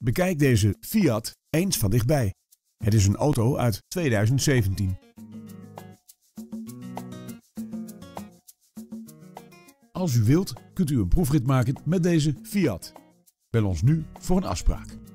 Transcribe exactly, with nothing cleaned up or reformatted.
Bekijk deze Fiat eens van dichtbij. Het is een auto uit tweeduizend zeventien. Als u wilt, kunt u een proefrit maken met deze Fiat. Bel ons nu voor een afspraak.